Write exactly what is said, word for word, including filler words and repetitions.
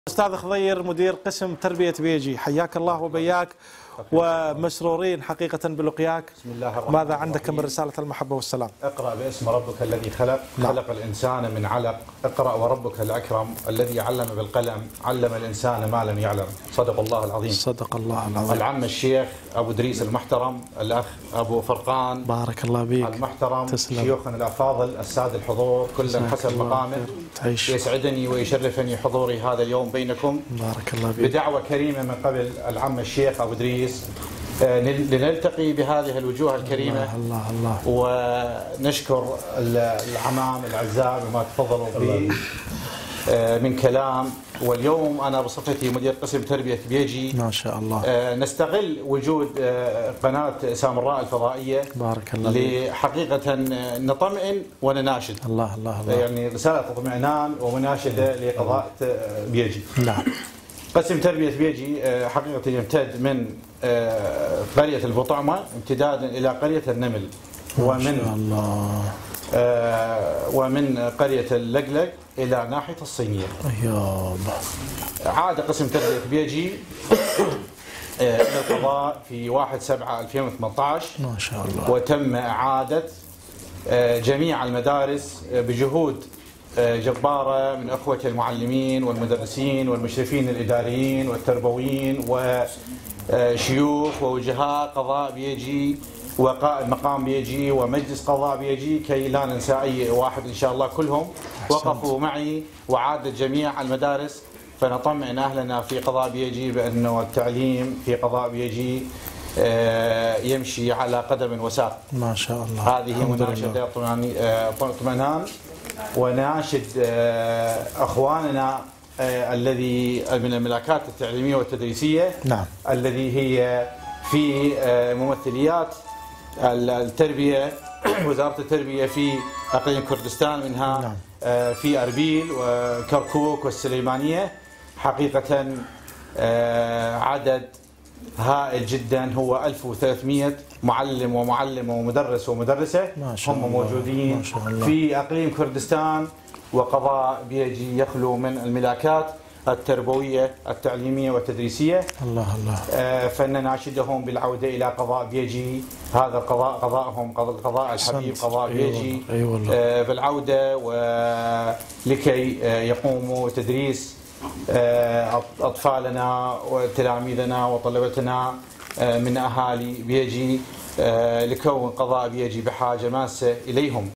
أستاذ خضير مدير قسم تربية بيجي، حياك الله وبياك ومسرورين حقيقة بلقياك. بسم الله الرحمن ماذا عندك من رسالة المحبة والسلام؟ اقرأ باسم ربك الذي خلق نعم. خلق الإنسان من علق. اقرأ وربك الأكرم الذي علم بالقلم علم الإنسان ما لم يعلم. صدق الله العظيم. صدق الله العظيم. العم الشيخ أبو إدريس المحترم، الأخ أبو فرقان بارك الله بيك المحترم، تسلم. شيوخنا الأفاضل، السادة الحضور كل حسب مقامه. تعيش. يسعدني ويشرفني حضوري هذا اليوم بينكم. بارك الله بيك. بدعوة كريمة من قبل العم الشيخ أبو إدريس لنلتقي بهذه الوجوه الكريمة. الله الله الله. ونشكر العمام الأعزاء بما تفضلوا به من كلام. واليوم أنا بصفتي مدير قسم تربية بيجي ما شاء الله نستغل وجود قناة سامراء الفضائية. بارك الله بيك. لحقيقة نطمئن ونناشد. الله الله الله. يعني رسالة اطمئنان ومناشدة لقضاء بيجي. نعم. قسم تربية بيجي حقيقة يمتد من قرية البطعمة امتدادا إلى قرية النمل، ومن ما شاء الله ومن قرية اللقلق إلى ناحية الصينية. أيوب. عاد قسم تربية بيجي إلى القضاء في واحد سبعة ألفين وثمانية عشر ما شاء الله، وتم إعادة جميع المدارس بجهود جبارة من أخوة المعلمين والمدرسين والمشرفين الإداريين والتربويين وشيوخ ووجهاء قضاء بيجي وقائد مقام بيجي ومجلس قضاء بيجي، كي لا ننسى أي واحد إن شاء الله. كلهم وقفوا معي وعادت جميع المدارس، فنطمئن أهلنا في قضاء بيجي بأنه التعليم في قضاء بيجي يمشي على قدم وساق. ما شاء الله. هذه مناشدة اطمئنان، وناشد أخواننا الذي من الملاكات التعليمية والتدريسية. نعم. الذي هي في ممثليات التربية وزارة التربية في أقليم كردستان، منها نعم. في أربيل وكركوك والسليمانية. حقيقة عدد هائل جدا، هو ألف وثلاثمئة معلم ومعلمة ومدرس ومدرسة هم موجودين ما شاء الله. في أقليم كردستان. وقضاء بيجي يخلو من الملاكات التربوية التعليمية والتدريسية. الله الله. آه فنناشدهم بالعودة إلى قضاء بيجي. هذا القضاء قضاءهم، قضاء الحبيب قضاء بيجي. أيوة آه بالعودة ولكي آه يقوموا تدريس آه أطفالنا وتلاميذنا وطلبتنا آه من أهالي بيجي، آه لكون قضاء بيجي بحاجة ماسة إليهم.